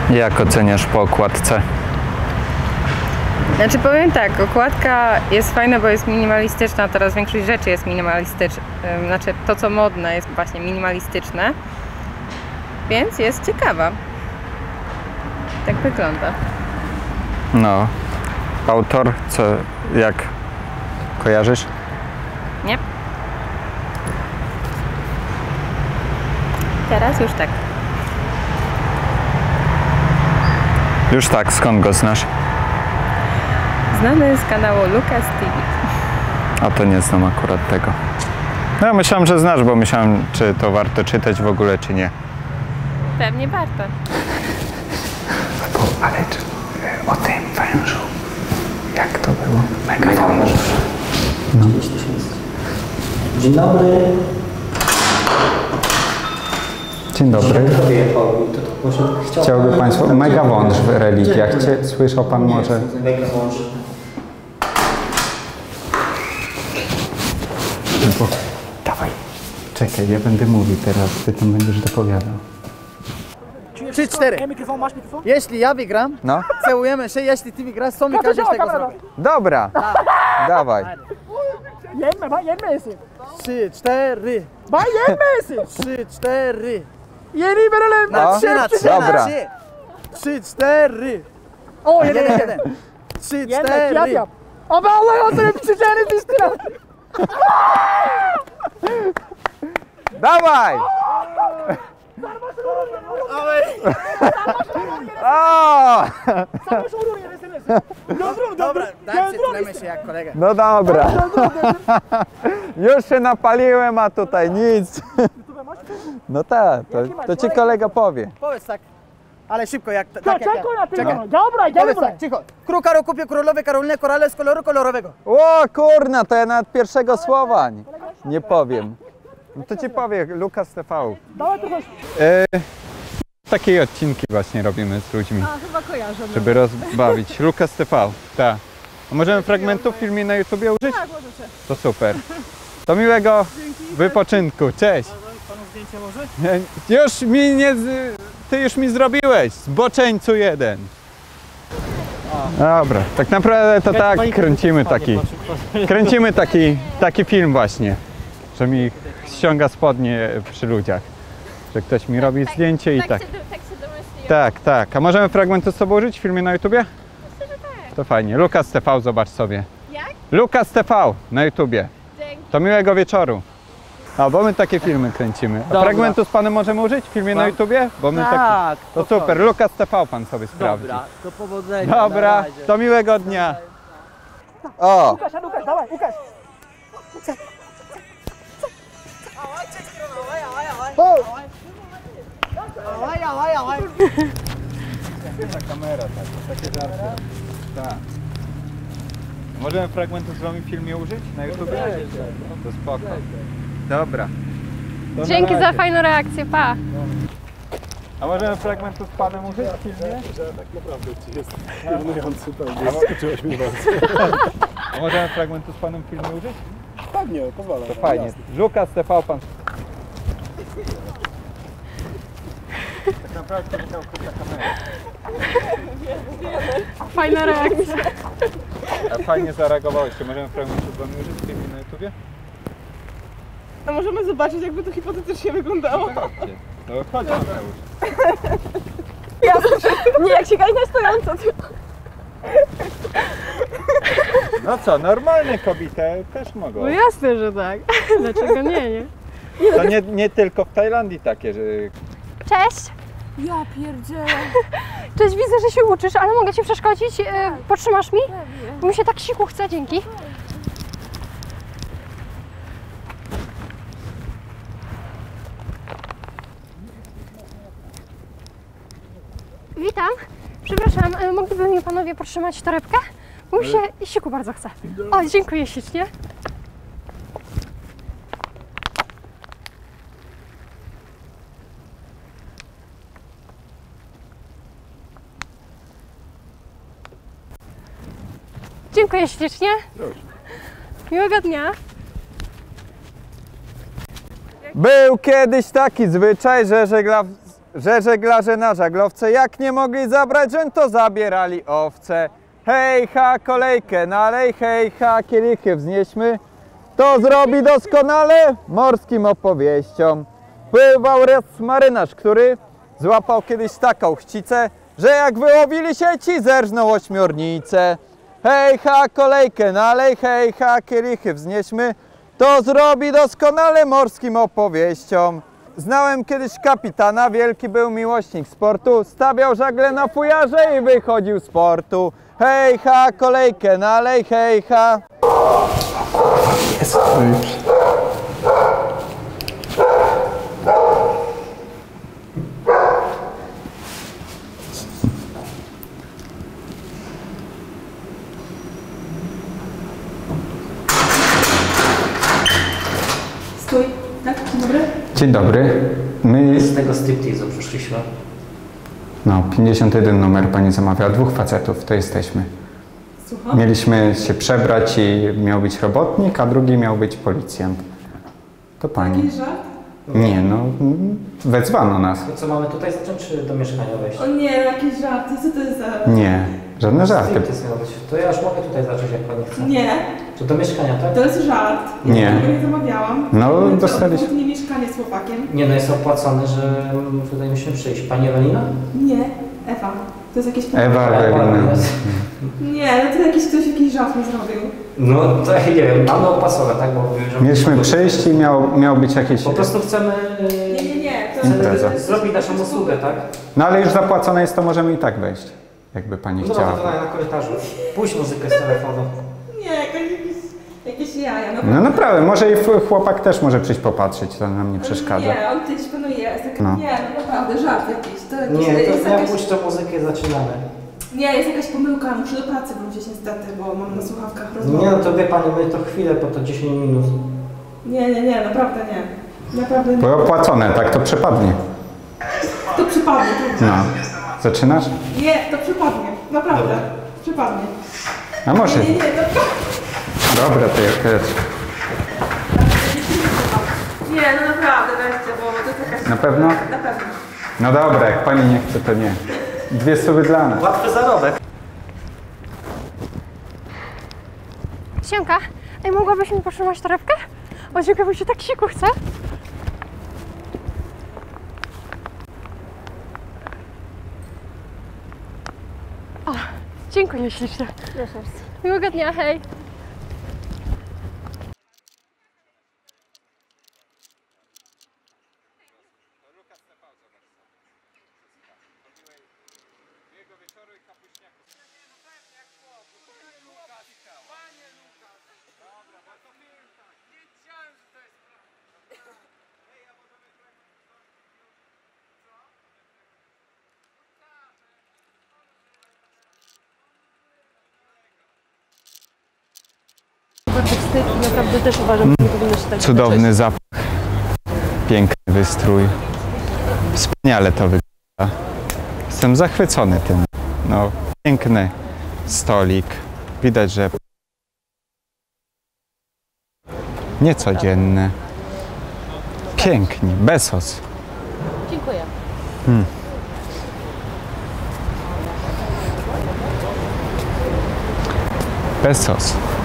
Jak oceniasz po okładce? Znaczy powiem tak, okładka jest fajna, bo jest minimalistyczna, teraz większość rzeczy jest minimalistyczna, znaczy to co modne jest właśnie minimalistyczne, więc jest ciekawa. Tak wygląda. No. Autor, jak kojarzysz? Nie? Teraz już tak. Już tak, skąd go znasz? Znany z kanału Lucas TV. A to nie znam akurat tego. No ja myślałem, że znasz, bo myślałem, czy to warto czytać w ogóle, czy nie. Pewnie warto. Ale o tym wężu, jak to było? Mega wąż. No. Dzień dobry. Dzień dobry. Chciałby Państwo... Mega wąż w religiach. Słyszał Pan może? Mega wąż. Dawaj. Czekaj, ja będę mówił teraz, Ty tam będziesz dopowiadał. 3-4. Jeśli ja wygram, No. całujemy się, jeśli ty wygrasz, co mi każesz tego zrobić? Dobra. Dawaj. Yenme 3-4. 3-4. Yeni verelim. No. Na 3. Dobra. 3-4. O, 1-1. 3-4. Abi Allah adına biçeceğiniz istiyor. Dawaj! O! Dobra, dajcie, tlemy się jak kolega. No dobra. Już się napaliłem, a tutaj nic. No tak, to ci kolega powie. Powiedz tak. Ale szybko, jak tak jak ja. Czekaj. Dobra, Powiedz tak, cicho. Król kupił królowej Karolinę korale z koloru kolorowego. O kurna, to ja nawet pierwszego słowa nie powiem. No to ci powie Lucas TV. Takie odcinki właśnie robimy z ludźmi. A, chyba kojarzę. Żeby rozbawić. Lucas TV, tak. A możemy fragmentów w filmie na YouTubie użyć? Tak, możecie. To super. To miłego wypoczynku. Cześć. Panu zdjęcie może? Już mi nie... Ty już mi zrobiłeś. Zboczeńcu jeden. Dobra, tak naprawdę to tak kręcimy taki film właśnie, że mi ściąga spodnie przy ludziach. Że ktoś mi robi zdjęcie i tak. Tak się domyśliłem. Tak. A możemy fragmenty z sobą użyć w filmie na YouTubie? Myślę, że tak. To fajnie. Lucas TV, zobacz sobie. Jak? Lucas TV na YouTubie. Dzięki. To miłego wieczoru. A bo my takie filmy kręcimy. A fragmentu z panem możemy użyć w filmie na YouTubie? Bo my Tak, to super. Lucas TV pan sobie sprawdzi. Dobra, to powodzenia. Dobra, to miłego dnia. O! Łukasz, dawaj, Łukasz. Ta kamera, takie żarty. Tak. Możemy fragmentu z wami w filmie użyć na YouTube? To spoko. Dobra. To Dzięki na za razie. fajną reakcję, pa. A możemy fragmentu z panem użyć w filmie? Tak naprawdę ci jest imponujący, pewnie zaskoczyłeś mnie bardzo. A możemy fragmentu z panem w filmie użyć? Pewnie, pozwalam. To fajnie. Lucas TV pan. Tak naprawdę to musiał ta kamera. Fajna reakcja. A fajnie zareagowałeś. Czy możemy fragmentu z wami użyć w filmie na YouTubie? No możemy zobaczyć, jakby to hipotetycznie wyglądało. Chodźcie. To chodź Mateusz. Nie, jak się gaj na stojąco. No co, normalne kobiety też mogą. No jasne, że tak. Dlaczego nie? To nie tylko w Tajlandii takie, że... Cześć. Ja pierdzielę. Cześć, widzę, że się uczysz, ale mogę Ci przeszkodzić? Potrzymasz mi? Bo mi się tak siku chce, dzięki. Witam. Przepraszam, mogliby mi panowie podtrzymać torebkę? Bo mi się siku bardzo chce. O, dziękuję ślicznie. Dziękuję ślicznie. Miłego dnia. Był kiedyś taki zwyczaj, że że żeglarze na żaglowce jak nie mogli zabrać żeń, to zabierali owce. Hej ha, kolejkę nalej, hej ha, kielichy wznieśmy. To zrobi doskonale morskim opowieściom. Pływał raz marynarz, który złapał kiedyś taką chcicę, że jak wyłowili sieci, zerżnął ośmiornicę. Hej ha, kolejkę nalej, hej ha, kielichy wznieśmy. To zrobi doskonale morskim opowieściom. Znałem kiedyś kapitana, wielki był miłośnik sportu. Stawiał żagle na fujarze i wychodził z portu. Hej ha, kolejkę nalej, hej ha. Stój. Tak? Dzień dobry. Dzień dobry. My... Z tego striptease'u przyszliśmy. No, 51 numer pani zamawiała, 2 facetów, to jesteśmy. Słucham? Mieliśmy się przebrać i miał być robotnik, a drugi miał być policjant. To pani. Jakiś żart? Nie, no, wezwano nas. To co, mamy tutaj zacząć, czy do mieszkania wejść? O nie, jakiś żart. Co to jest za... Nie, żadne żarty. Striptease miał być. To ja już mogę tutaj zacząć, jak pani chce. Nie, To do mieszkania, tak? to jest żart. Ja Nie. tego nie zamawiałam. No, To dostaliśmy. nie mieszkanie z chłopakiem. Nie, no jest opłacone, że tutaj musimy przyjść. Pani Ewelina? Nie, Ewa. To jest jakieś... Ewa Ewelina. Nie, no to jakiś jakiś żart mi zrobił. No to nie wiem, mamy opłacone, tak? Bo mówię, że... Mieliśmy przyjść i miał być jakieś... Po prostu chcemy... Nie, to... Impreza. Zrobić naszą usługę, tak? No ale już zapłacone jest, to możemy i tak wejść. Jakby pani No chciała. to na korytarzu. Puść muzykę z telefonu. Nie, jakieś jaja. No naprawdę, może i chłopak też może przyjść popatrzeć, to nam nie przeszkadza. Nie, on gdzieś panu jest. No. Nie, no naprawdę, żart jakiś. To jakiś Nie, jest to ja jakaś... puść tą muzykę i zaczynamy. Nie, jest jakaś pomyłka, muszę do pracy wrócić niestety, bo mam na słuchawkach rozmowę. Nie, no to wie pani, my to chwilę, bo to 10 minut. Nie, naprawdę nie. Naprawdę nie. Bo opłacone, tak to przepadnie. To przypadnie. To... No. Zaczynasz? Nie, to przypadnie. Naprawdę. Przypadnie. A może? Nie, to... Dobra, to jak też. Nie, no naprawdę, weźcie, bo to jest jakaś... Na pewno? Na pewno. No dobra, jak pani nie chce, to nie. 2 stówy dla nas. Łatwy zarobek. Siemka, ej, mogłabyś mi potrzymać torebkę? O, dziękuję, bo się tak siku chce. O, dziękuję ślicznie. Proszę. Miłego dnia, hej. Naprawdę też uważam, że nie powinno się tak Cudowny zapach. Piękny wystrój. Wspaniale to wygląda. Jestem zachwycony tym. No, piękny stolik. Widać, że niecodzienny. Pięknie, Bezos. Dziękuję. Bezos.